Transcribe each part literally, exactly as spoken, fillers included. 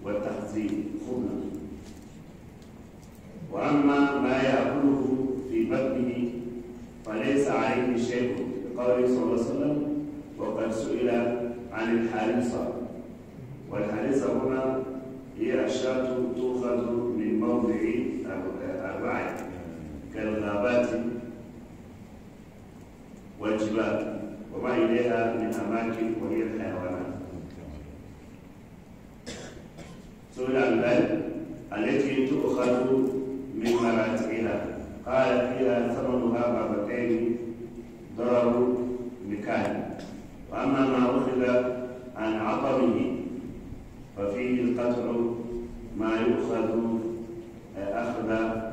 والتخزين خبزا. وأما ما يأكله في بطنه فليس عليه شيء، بقوله صلى الله عليه وسلم: وقد سئل عن الحارصة. والحارصة هنا هي الشاة تؤخذ من موضع الرعي كالغابات والجبال وما إليها من أماكن وهي الحيوانات. سئل عن ذلك التي تؤخذ من مراتعها، قال: فيها ثمنها مرتين ضرر مكان. وأما ما أخذ عن عطمه ففيه القطع ما يؤخذ أخذ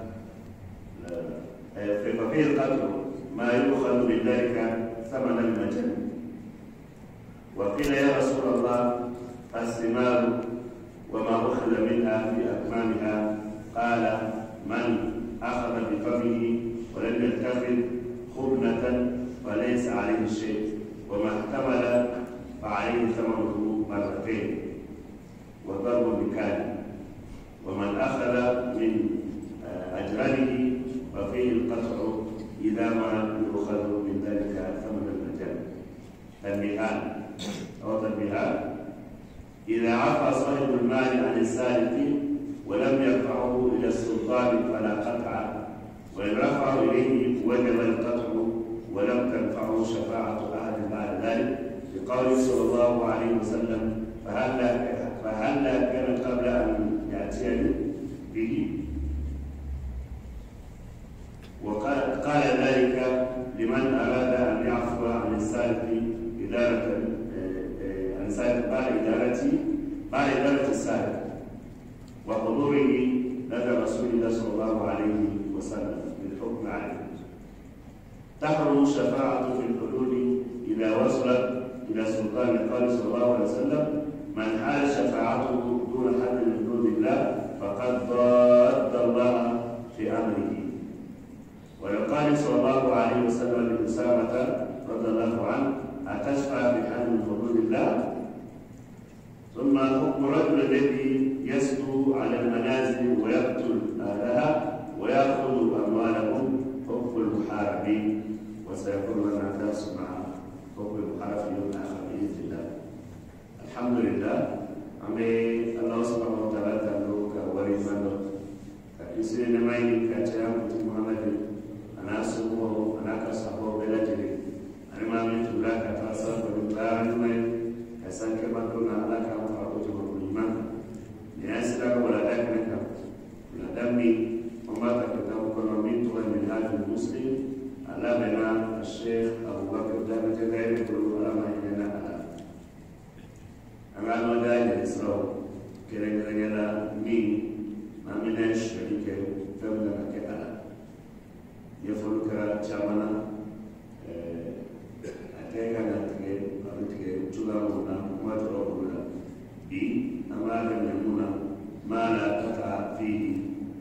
ففيه القطع ما يؤخذ من ذلك ثمن المجن. وقيل: يا رسول الله، الثمار وما أخذ منها في أكمامها؟ قال: من أخذ بفمه ولم يتخذ خبنة فليس عليه شيء، وما احتمل فعليه ثمنه مرتين وضرب مكان. ومن أخذ من أجرانه ففيه القطع إذا ما يؤخذ من ذلك ثمن المجال. تنبيهان أو تنبيهان: إذا عفى صاحب المال عن السارق ولم يرفعه إلى السلطان فلا قطع، وإن رفعه إليه وجب القطع ولم تنفعه شفاعة أحد بعد ذلك، بقوله صلى الله عليه وسلم: فهلا فهلا كان قبل أن يأتيني به. وقال قال ذلك لمن أراد أن يعفو عن السارق إدارة عن السارق بعد إدارته بعد إدارة السارق وحضوره لدى رسول الله صلى الله عليه وسلم بالحكم عليه. تحرم الشفاعة في الحدود إذا وصلت إلى سلطان. قال صلى الله عليه وسلم: من حال شفاعته دون حد من حدود الله فقد ضاد الله في أمره. ويقال صلى الله عليه وسلم لأسامة رضي الله عنه: أتشفع بحد من حدود الله؟ ثم حكم الرجل الذي يسدو على المنازل ويقتل أهلها ويأخذ أموالهم حكم المحاربين. وسيكون لنا درس مع حكم المحارب في يوم آخر بإذن الله. الحمد لله. أمي الله سبحانه وتعالى تبارك ورحمته. كيسير نمايني كاتيام محمد أنا سبحانه أنا كسبه بلادي. أنا ما من تلاك تاسر بالبلاد نماي كسان كما كنا أنا كم فاقوت بالإيمان. نأسرع ولا دكنك ولا دمي وما تكتب كنا من توه من هذا المسلم. الله بنا الشيخ أبو بكر جابر جدير يقول ولا ما يجينا أنا ما داعي لسرور كذا كذا مين ما مناش شريك فمنا كذا يفعل كذا شامنا أتيجا نتجه أبتجه جلامنا ما تروحنا بي أما كنمنا ما لا تقع فيه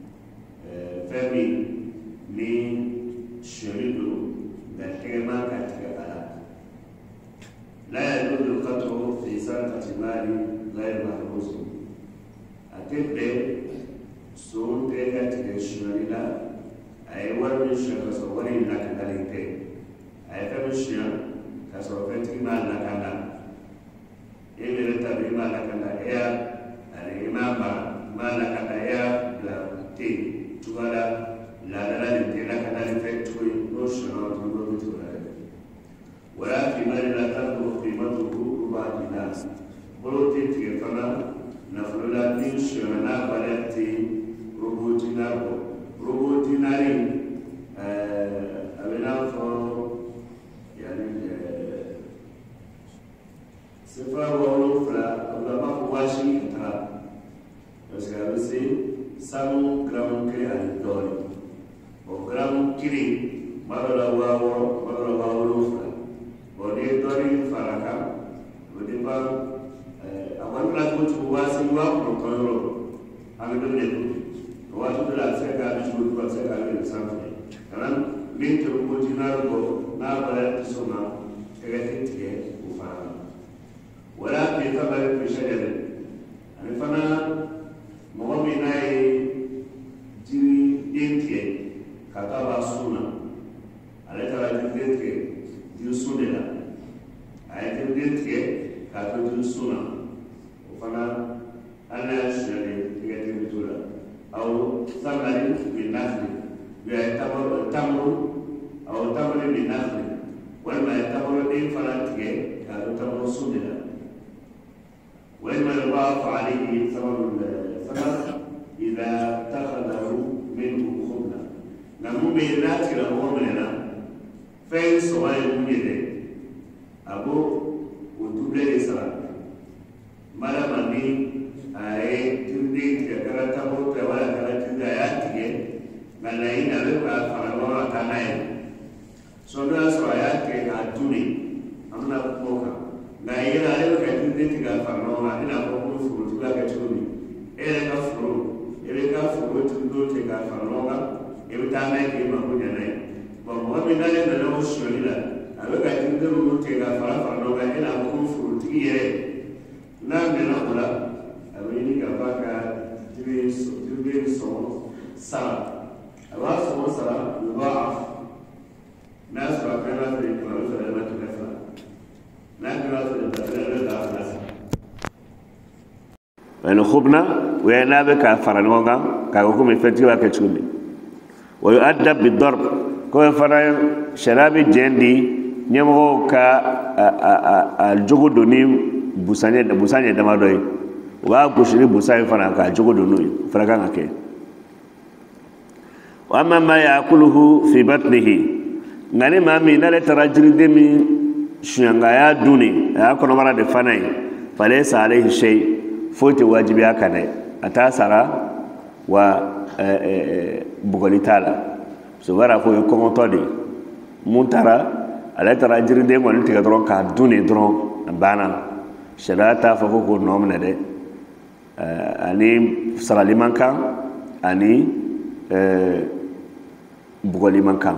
فمي مين شريدو بالحكمة كتكالا. لا يجوز القطع في سرقة مال غير محبوس. أتبع سون تيجا تكشمريلا أي ورد شيء كسورين لك دليل أي فمشيا كسورتي ما لكنا إيه رتبي ما لكنا إياه الإمام ما لكنا إياه لا تي تقولا لا لا لا لا كنا نفكتوي نوشنا تقولوا تقولا ولا في مال لا تبلغ قيمته ربع دينار بروتين كيفنا نفلولا نيشنا بلاتي ربع دينار ربع دينارين أبنا فو يعني سفر وولفلا أبلا ما فواشي إنترا بس كابسي سامو غرام كري على الدوري وغرام كري مرلا واو مرلا وولفلا ودي دوري فرقا ودي با أقول لك كنت بواسي واو بروتونرو أنا بدي واتو دلا سكا بيشوف بقى سكا بيسافر كمان مين تروح تنارو نابلا تسمع كذا وفاهم ولا في خبر في شجرة يعني فانا فانا انا شنو تيجي بتولا او ثمر من نخل يعتبر تمر او تمر من نخل ولما يعتبر دين فلا تيجي كانوا تمر سنة ولما يضاف عليه ثمر الثمر اذا اتخذه منه خبنا نمو بينات له مننا فين سواء يمينه أبو وتبلي سلام مالا مني أي تبلي كذا تبو كذا كذا كذا ياتي ملاين أبو أفعلوا تناي سودا سوايات كأتوني أمنا بوكا نايل أبو كتبلي كذا أفعلوا أنا بقول فرود كذا كتوني إيه كفرود إيه كفرود تبلي كذا أفعلوا إيه تناي كيما بنياناي ومن ذلك لو شلنا أبغى تندرو تيجا فرا فرا لو كان أبغى فروتيه نعم نقول أبغى كفاك تبي تبي صون سلام أبغى صون سلام يضاعف ناس ربنا في الكلام في الأمة كفلا نحن في البلاد لا أنا خبنا وأنا بكافر نوعا كأقوم يفتي وكتشوني ويؤدب بالضرب كون فنا شرابي جندي نيمو كا الجوجو دوني بوساني بوساني دمادوي وا غوشري بوساني فنا كا الجوجو دوني فنا كان كي واما ما ياكله في بطنه ngani mami nale tarajiri demi shuyanga ya duni ya kono mara de fanai falaysa alayhi shay foti wajibi akane atasara wa bugolitala so wara ko ko ngotodi muntara ala tara jiri de ngol tiga dron ka duni dron bana shadata fa ko nomne de ani sarali manka ani bugoli manka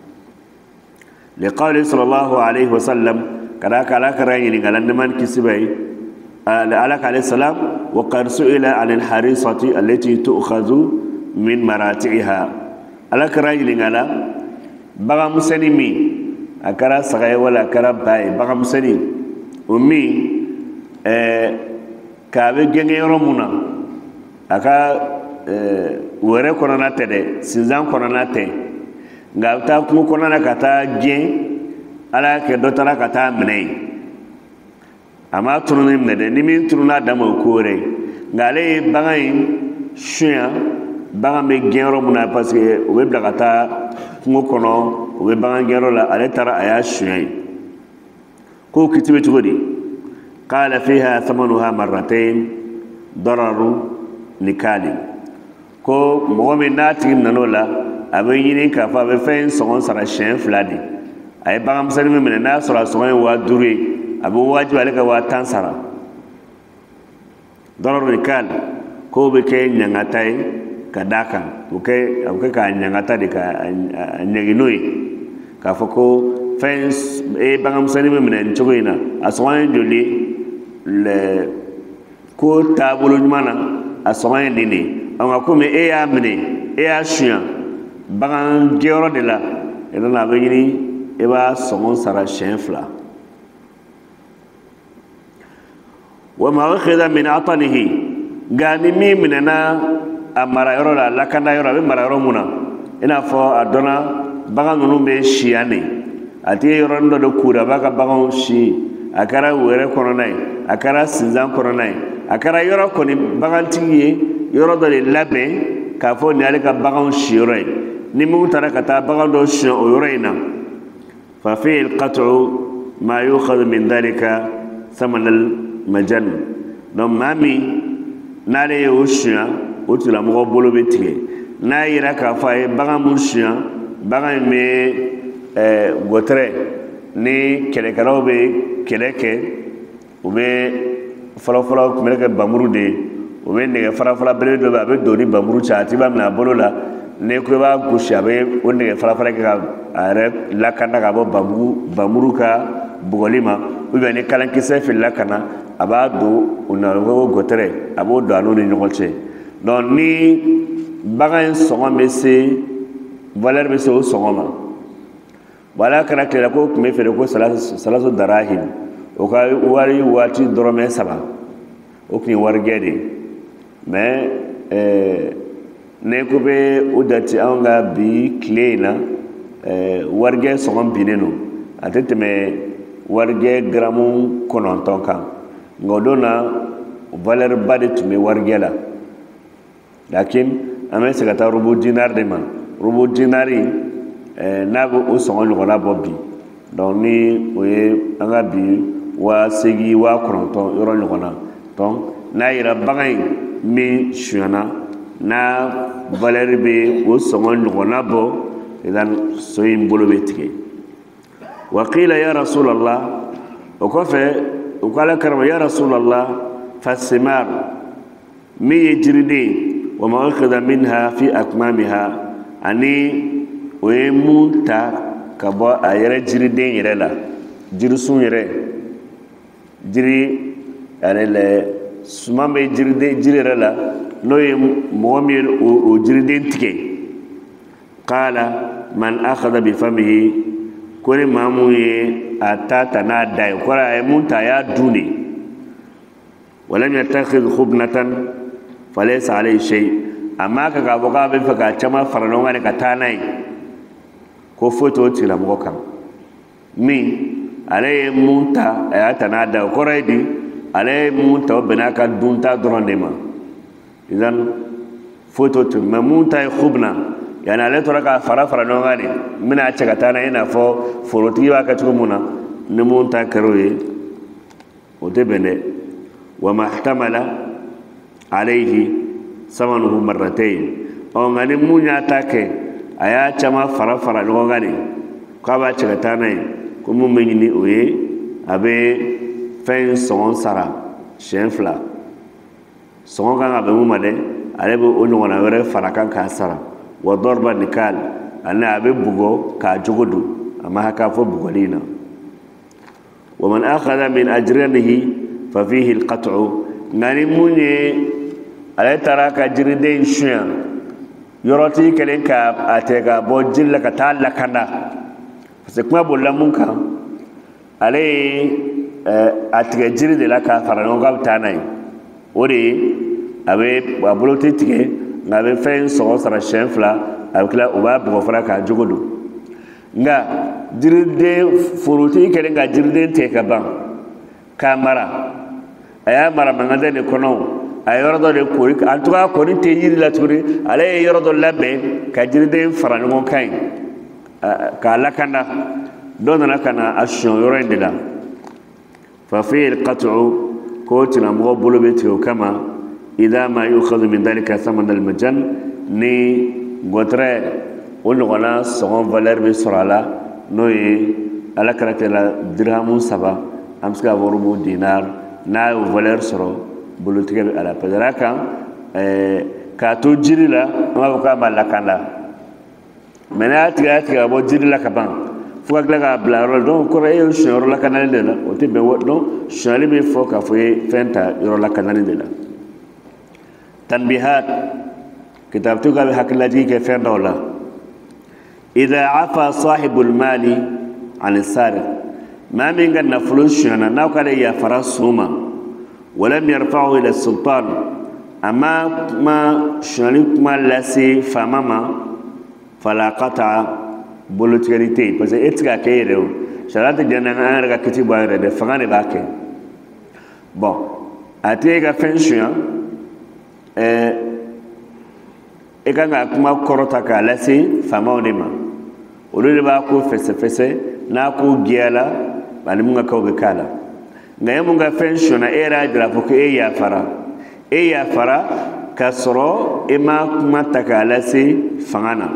لقول صلى الله عليه وسلم كذاك على كرايني قال من كسبي على عليه السلام وقد سئل عن الحريصة التي تؤخذ من مراتعها على كرايني قال بغا مسلمي أكرا سغي ولا أكرا باي بغا مسلم ومي كابي جنجي رمونا أكا وره كورونا تدي سيزان كورونا تدي nga ta ku ko na kata je ala ke do tara kata mne ama turuni mne de ni min turuna da mo kore ngale bangai shuya banga me gero muna parce que o be kata ku ko no o be banga gero la ale tara aya shuya ko kitibe tugodi qala fiha thamanuha marratayn dararu nikali ko mo me nati nanola abe yini ka fa be fen son sara shen fladi ay bagam sari me na sara son wa dure abe wajibi alaka wa tansara dollar rikal ko be ke nyangatai kadaka oke oke ka nyangata de ka nyaginoi ka foko fen e bagam sari me na nchoina aswan joli le ko tabulu mana aswan dini anga ko me e ya mene e ya shuya bagan gero de la ela na be ni e ba somon sara shenfla wa ma akhadha min atanihi gani mi minana amara yoro la lakana yoro be mara yoro muna ina fo adona bagan nunu be shiane ati yoro ndo de kura baga bagan shi akara were koronai akara sinzan koronai akara yoro koni bagan tiye yoro do labe ka fo ni ale ka bagan shi yoro ni mu tara kata bagan do shi o yorena fa fi al qat'u ma yu'khadhu min dhalika thaman al majan no mami nale yushya utula mo bolo betige na yira ka fa bagan mu shya bagan me eh gotre ni kele karobe keleke ube folo folo meleke bamuru de ube ne fara fara bele do ba be do ni bamuru cha ti ba na bolo la ne ko ba gusha be onde fara fara ka are la kana ka bo babu bamuru ka bugolima ube ne kalan kise fil la kana aba do una go gotere abo do anu ni nyolche don ni bagan songo mese valeur mese o songo ma wala kana kala ko me fere ko salatu salatu darahim o ka wari wati dorome saba okni wargede mais euh ne ko be udati anga bi cleana euh warge so on bineno ateteme warge gramu kononton kan ngodona valeur bade tume warge la lakin ame segata rubu dinar de man rubu dinari euh nago o so on wala bobbi donc ni oye anga bi wa segi wa kononton yoro nyona donc na ira bagay mi shuna na valeur be o so on nyona bo idan soyin bolo betike وقيل يا رسول الله وكفى وقال كرم يا رسول الله فالثمار مي يجردي وما أخذ منها في أكمامها أني ويموتا كبا أيرا جردين يرلا جرسون يرلا جري أرلا سمام جردين جرلا لو يمومير وجردين تكي قال من أخذ بفمه kone mamu ye atata na dai kora ay munta ya duni walam yattakhidh khubnatan falaysa alayhi shay amma ka ga boka be faka chama farano ngane katanai ko foto tila mo kan mi alay munta ayata na dai kora di alay munta benaka dunta drondema idan foto tu mamunta khubna يعني على ترى فرا فرا نوعاني من أشكتانا هنا فو فروتي واكتومونا نمون تكروي وتبني وما احتمل عليه ثمنه مرتين أو غني مونيا تاكي أيا كما فرا فرا نوعاني كابا أشكتانا كم مني وي أبي فين سون سرا شنفلا سون كان أبي مودة أبي أنوانا ورا فرا كان كاسرا وضرب النكال أنا أبي بوغو كاجودو أما هكا فو بوغولينا ومن أخذ من أجرنه ففيه القطع ناني موني على ترى كجردين شيان يروتي كلين كاب أتيكا بوجل لك تال لكنا فسكما بولا مونكا علي أتيكا جرد لك فرنوغا تاناي ودي أبي بابلوتي تيكي ngabe fen so sara shenfla abkla uba bo fara ka jogodo nga jirde furuti kele nga jirde te ka ban kamara aya mara mangade ne kono ayoro do ko en tout cas ko ni te yiri la turi ala yoro do labbe ka jirde fara ngon kain ka lakana dona kana ashon yoro ndila fa fi alqat'u ko tina mo bolo beti kama إذا ما يؤخذ من ذلك ثمن المجن ني غوتري ونغنا سون فالير بسرالا نوي على كراتلا درهم سبا امسكا وربو دينار نا فالير سرو بولوتيك على بدراكا ا كاتو جيرلا ما بكا مالكاندا منات غات ابو جيرلا كبان فوك لا بلا رول دون كوري شور لا كانال دلا اوتي بي ودون شالي بي فوكا فوي فنتا يور لا كانال دلا تنبيهات كتابتك بحكلتي كفين دولا إذا عفى صاحب المال عن السارق ما من قد نفلوس شنا نوكال يا فرسهما ولم يرفعه إلى السلطان أما ما شنالك ما لسي فماما فلا قطع بولوتيريتي بس إتكا كيرو شرات جنان أنا كتب ويرد فغاني باكي bon أتيجا فنشيا eh e kanga kuma korota ka lasi famaw ne ma olu ba ko fese fese na ko giala bani munga ka be kala ngaye munga pensiona era dra ko e ya fara e ya fara kasro e ma kuma taka lasi fangana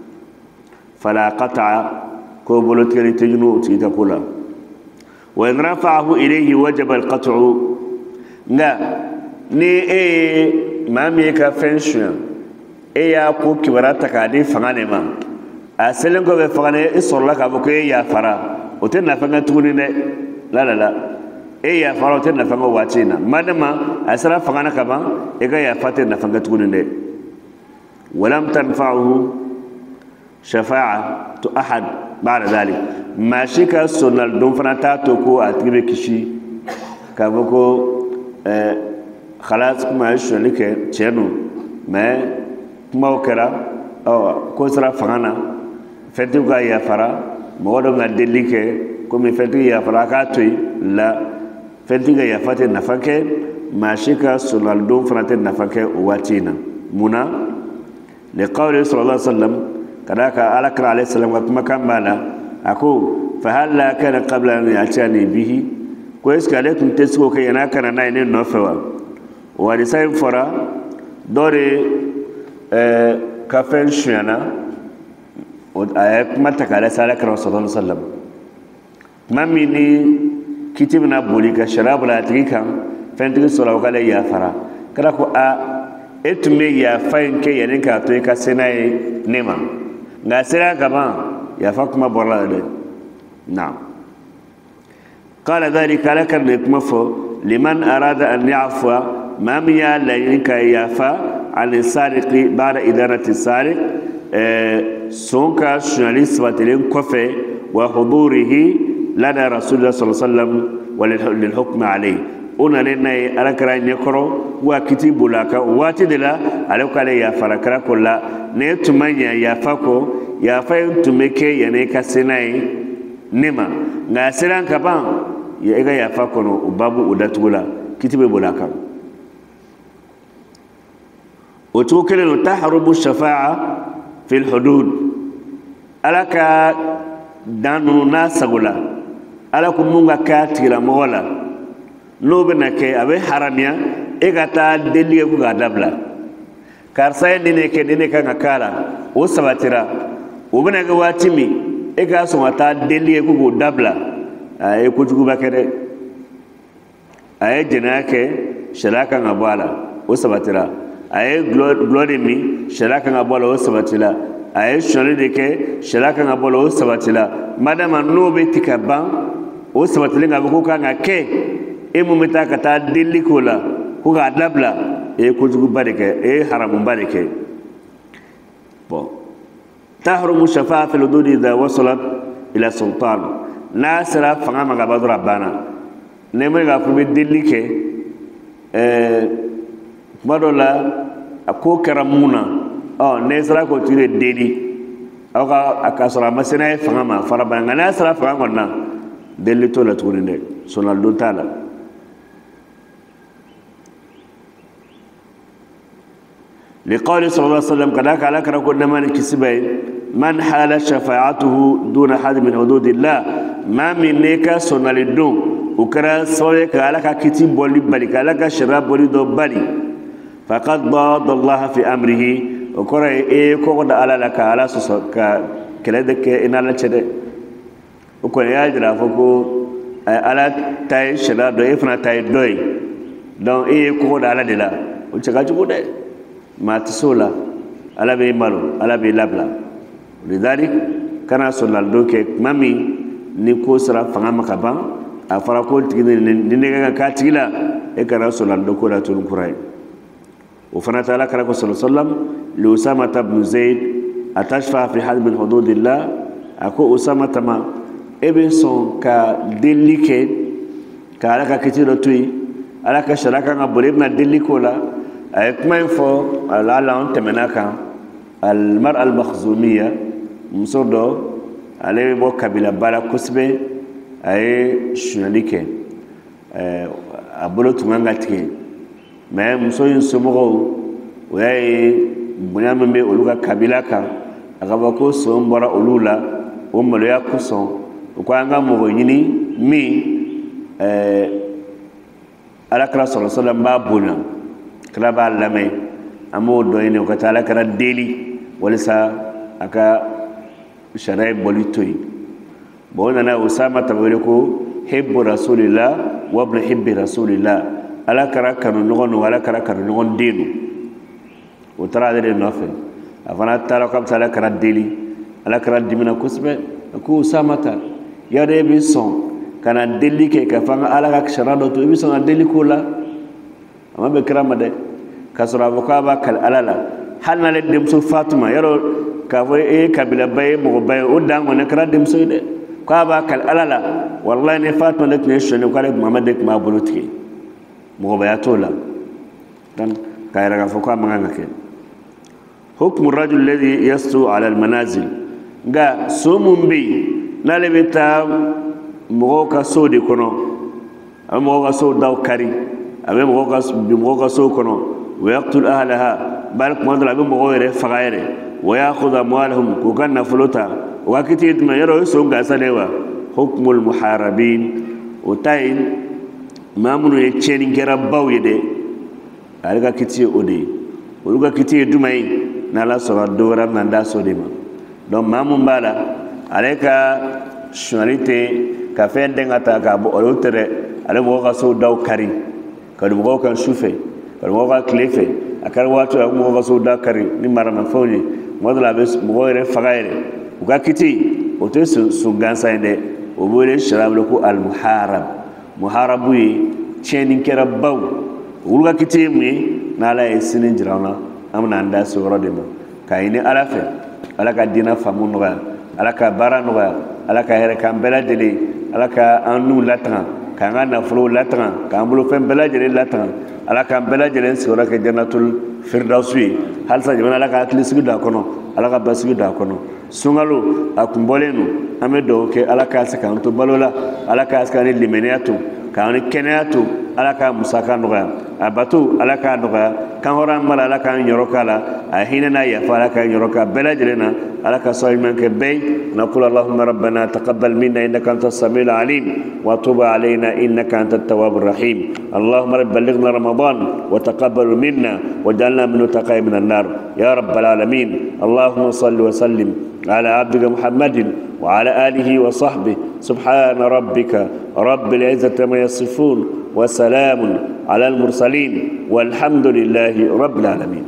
fala qata'a ko boloteri tejunu ti ta kula wa in rafa'ahu ilayhi wajaba al-qat'u nga ni e mami ka fension e ya ko kibarata ka di fangane ma a selen ko be fangane e sorla ka ko e ya fara o te na fanga tuni ne la la la e ya fara o te na fanga watina madama asara fangana ka ba e ga ya fate na fanga tuni ne walam tanfa'uhu shafa'atu ahad ba'da dhalik ma shika sunal dum fana ta to ko atibe kishi ka ko eh خلاص كما يشوني كي تشينو ما كما وكرا أو كوسرا فانا فتوكا يا فرا مودو ngandeli ke komi fenti ya fara ka toy la fenti ga ya fate nafake mashika sunaldo frate nafake watina muna li qawli sallallahu alaihi wasallam kadaka alakra alayhi salam kuma kambala ako fa hal la kana qabla an yatani bihi ko eskale kun tesko ke yana kana nay ne no fewa wa risay fora dore euh ka fen shana ayat mata kala sala kara sallallahu alaihi wasallam mamini kitibna bolika sharab la trika fenti sura kala ya fara kada ko a etume ya fain ke yanin ka to ka senai nema nga sira kama ya fakuma borla de na'am qala dhalika laka likmafo liman arada an ya'fa ma miya la yinka yafa al sariqi ba'da idarati sariq sonka journaliste batelen kofe wa hudurihi lana rasulullah sallallahu alaihi wasallam wa lil hukm alayhi ona lena arakara nyekoro wa kitibulaka wati dela alokale ya farakara kolla ne tumanya ya fako ya fayin tumeke yane kasenai nema nga siran kaban ya ega ya fako no babu udatula kitibe bulaka وتوكل تحرم الشفاعة في الحدود ألك دانو ناسغولا ألك مونغا كاتيلا مولا نوبنك أبي حراميا إغتا دليه غادبلا كارساي دينك دينك غكالا وسباترا وبنك واتيمي إغا سوتا دليه غادبلا أي كوجو بكره أي جناك شراكا غبالا وسباترا aye glory mi sharaka ngabola o sabatila aye shoni deke sharaka ngabola o sabatila madama nobe tikaban o sabatila ngabo ka ngake e mumita kata dilikola ko ga dabla e ko jugu bareke e haramu bareke bon tahrumu shafa'a fil hudud idha wasalat ila sultan nasra fanga magaba rabbana nemre ga fu be dilike euh madola ko karamuna oh nesra ko tire deli aka akasra masina fanga ma faraba ngana sra fanga ngona deli to la tourine sonal do tala لقول صلى الله عليه وسلم كذاك على كركو نمان كسبي من حال شفاعته دون حد من حدود الله ما من نيكا sonal do ukara soye kala ka kiti boli bali kala ka shara boli do bali فقد ضاد الله في امره وكره اي كودا على لك على سوك كلدك ان الله تشد وكو ياجرا فكو على تاي شلا دو افنا تاي دوي دون اي كودا على دلا وچغا جوده ما تسولا على بي مالو على بي لابلا لذلك كان سنال دوك مامي نيكو سرا فغا مكبا افرا كول تيغي نيغا كاتيلا e kana سنال دوكو لا تون كوراي وفنا تعالى كركو صلى الله عليه وسلم لأسامة بن زيد أتشفع في حد من حدود الله أكو أسامة ما ابن سون كدليك كالك كتير توي على كشراكا نبوليبنا دليكولا أكما ينفو على لون تمناكا المرأة المخزومية مصدو عليه بو كبيلة بالا كسبة أي شناليك أبولو تمانغاتكي mais muso yin somogo waye bunyam be oluga kabila kan akaba ko so mbara olula o malo ya kuson ko anga mo yini mi eh alakra sallallahu alaihi wasallam ba buna kala ba lamay amo do yini ko tala kara deli walisa aka sharay bolitoy bona na usama tabere ko hibbu rasulillah wa ibn hibbi rasulillah ala kara kanu nogon wala kara kanu nogon denu o tara de nofe afana tara kam sala kara deli ala kara dimina kusbe ko samata ya de bi son kana deli ke ka fanga ala ka sharado to bi son deli kula amma be krama de kasra boka ba kal alala halna le dem so fatuma yaro ka fo e kabila bay mo bay o dango ne kara dem so de ka ba kal alala wallahi ne fatuma de ne shone ko ale muhammad de ma bolutki مغبياتولا dan kayra ga foko amanga ke hukmu rajul alladhi yastu ala al manazil ga sumum bi nalebeta mo ka so de kono am mo ka so daw kari abe mo ka bi mo ka so kono wa yaqtul ahlaha bal ko mandala be mo yere fagaire wa ya'khudhu amwalahum ko kan nafluta wa kitid ma yaro so ga salewa hukmul muharibin utay mamunu ye cheni ngera bawyede alga kiti ode uluga kiti dumai nala so dora nanda so dema don mamun bala aleka shunalite ka fende ngata ka bo olotere ale mo ka so daw kari kadu mo kan shufe kadu mo ka klefe akar wato mo ka so daw kari ni marama fawni modla be mo yere fagaire uga kiti ote su gansa inde o bole sharablo ko al muharab muharabu cheni kera baw uluga kiti mi nala esinin jirana amna anda so rodema kayini alafe alaka dina famun noga alaka bara noga alaka here kan bela dele alaka anu latan kan na flo latan kan bulu fem bela dele latan alaka bela dele sura ke jannatul firdausi hal sa jibana alaka atlisu da kono alaka basu da kono sungalo akumbolenu amedo ke alaka sakan to balola alaka askani limenatu kan kenatu alaka musaka noga abatu alaka noga kan horan mala alaka nyorokala ahina na ya falaka nyoroka bela jelena alaka sayman ke bay naqul allahumma rabbana taqabbal minna innaka antas samiul alim wa tub alaina innaka antat tawwabur rahim allahumma ballighna ramadan wa taqabbal minna waj'alna min taqay minan nar ya rabbal alamin allahumma salli wa sallim ala abdika muhammadin وعلى آله وصحبه سبحان ربك رب العزة ما يصفون وسلام على المرسلين والحمد لله رب العالمين.